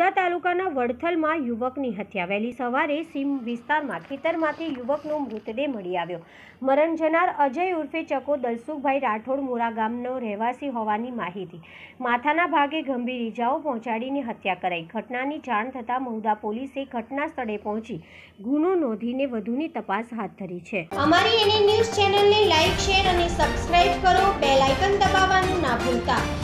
બરોડા તાલુકાના વડથલમાં યુવકની હત્યા। વહેલી સવારે સીમ વિસ્તારમાં ખેતરમાંથી યુવકનો મૃતદેહ મળી આવ્યો। મરણ જનાર અજય ઉર્ફે ચકો દલસુખભાઈ રાઠોડ મોરા ગામનો રહેવાસી હોવાની માહિતી। માથાના ભાગે ગંભીર ઇજાઓ પહોંચાડીને હત્યા કરાઈ। ઘટનાની જાણ થતાં મહુધા પોલીસે ઘટના સ્થળે પહોંચી ગુનો નોંધીને વધુની તપાસ હાથ ધરી છે। અમારી એની ન્યૂઝ ચેનલને લાઈક, શેર અને સબસ્ક્રાઇબ કરો। બેલ આઇકન દબાવવાનું ના ભૂલતા।